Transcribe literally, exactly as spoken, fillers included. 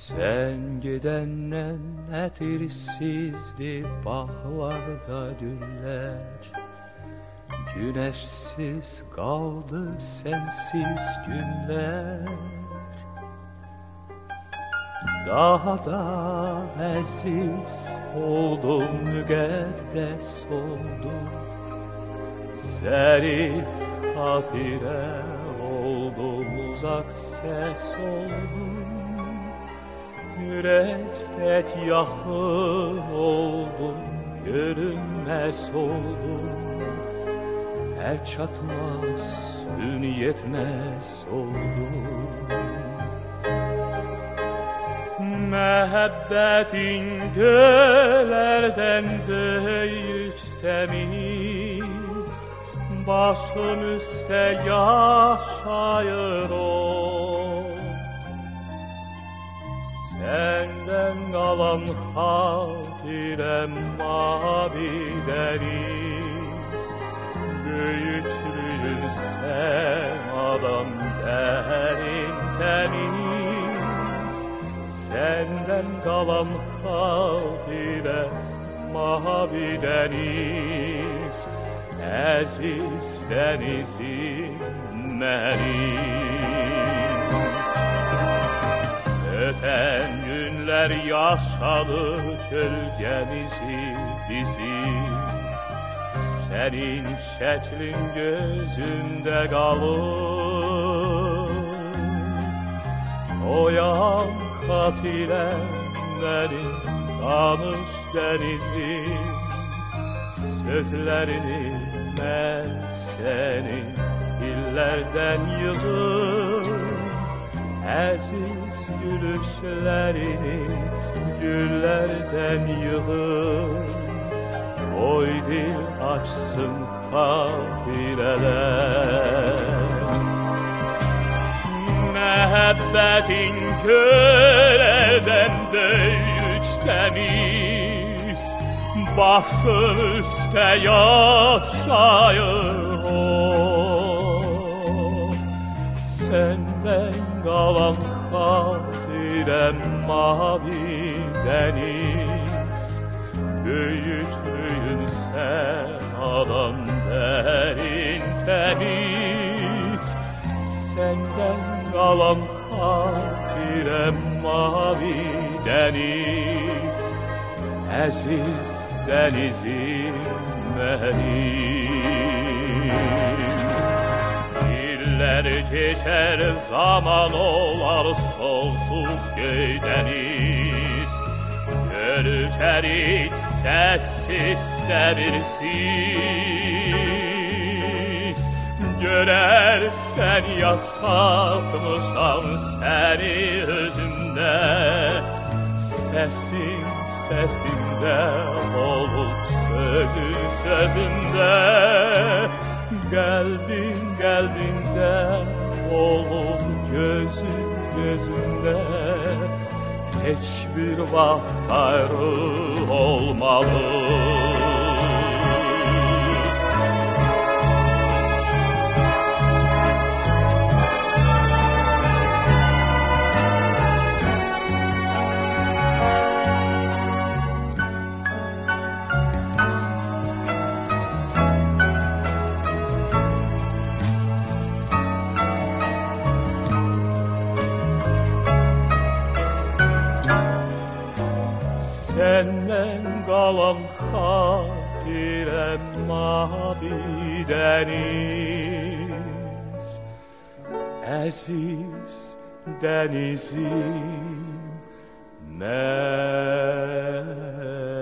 Sen gidenden etirsizdi bağlarda güller. Güneşsiz kaldı sensiz günler. Daha da aziz oldum, müqəddəs oldum. Zərif hatirə oldum, uzak ses oldum. Yürek tek yakın oldum, görünmez oldum. El çatmaz, ün yetmez oldum. Məhəbbətin gölərdən böyük təmiz, başım üstə yaşayır o. Səndən qalan xatirəm mavi dəniz, böyüklüyün səmadan dərin təmiz. Səndən qalan xatirə mavi dəniz, əziz dənizim mənim. Ötən günlər yaşadı kölgəmizi bizim, sənin şəklin gözümdə qalır. Oyan xatirəm mənim, danış dənizim, sözlərini mən sənin illərdən yığır. Əziz gülüşlərini güllərdən yığır. Oy dil açsın xatirələr. Məhəbbətin gölərdən böyük təmiz, başın üstə yaşayır o. Səndən qalan xatirəm mavi dəniz, böyüklüyün səmadan dərin təmiz. Səndən qalan xatirəm mavi dəniz, əziz dənizim mənim. İllər keçər, zaman olar sonsuz göydəniz, görüşərik səssiz səbirsiz. Görərsən yaşatmışam səni özümdə, səsin səsində olub sözün sözündə. Qəlbin qəlbində olub gözün gözündə, heç bir vaxt ayrı olmalı. Səndən qalan xatirəm mavi dəniz, əziz dənizim mənim.